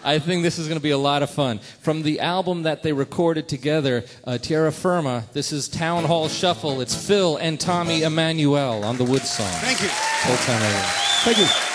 I think this is going to be a lot of fun. From the album that they recorded together, Tierra Firma, this is Town Hall Shuffle. It's Phil and Tommy Emmanuel on the Woodsongs. Thank you. Old Time Radio. Thank you.